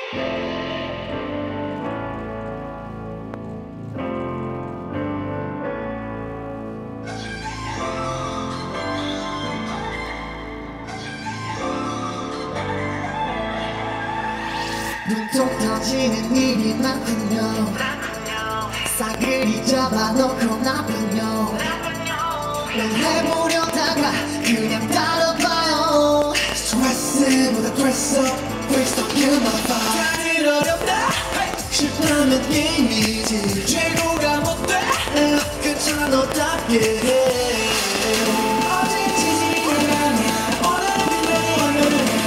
눈통 터지는 일이 많군요. 싸그리 잡아놓고 나쁜요. 해보려다가 그냥 따라봐요. 스트레스보다 드레스업 그만봐. 다들 어렵다 싶다면 이미지 최고가 못돼. 괜찮아 너답게 해. 어제 지지리 가면 오늘은 빛나니 오늘은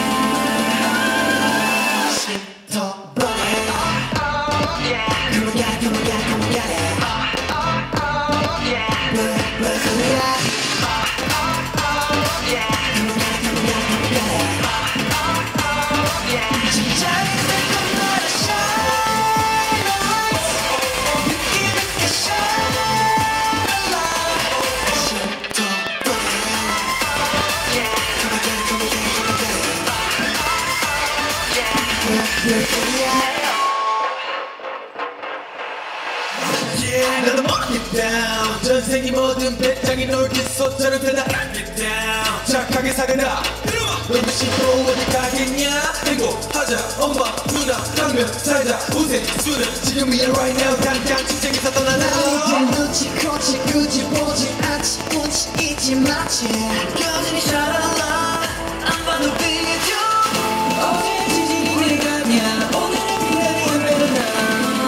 나도 mark it down. 전생이 모든 배짱이 놀겠어. 저를 되다 knock it down. 착하게 살아라. 넌 씻고 어디 가겠냐. 행복하자 엄마 누나 당면 살자 우생수는 지금이야 right now. 당장 직장에서 떠나라. 이제 눈치 코치 굳이 보지 않지 운치 잊지 마치 여전히 샤랄라 안 봐도 비교. 어제 지지리 내가냐 오늘은 빛나니 오늘은 나.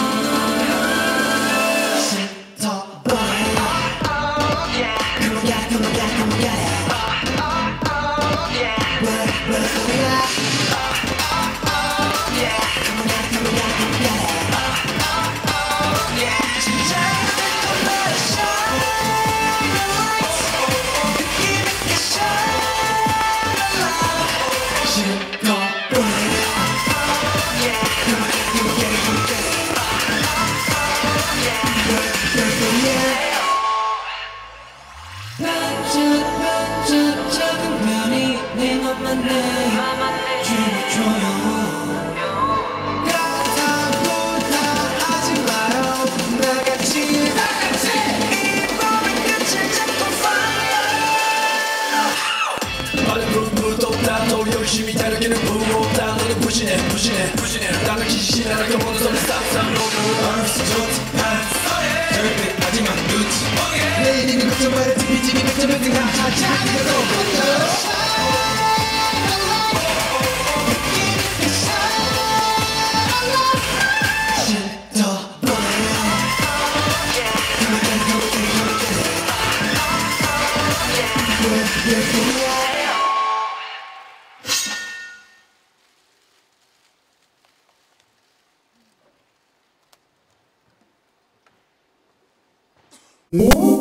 반짝 작은 별이 내 맘만 내 주무줘요. 가다보다 하지 마요. 나같이 이 밤의 끝을 잡고 fire. 빨리 불도 나도 열심히 달리기는 부럽다. 너는 부신해 나는 기신하는 그 모든 소리 싹싹 절대 하지마 눈치 내일이면 걱정 말아 TV집이 100점 하자 오!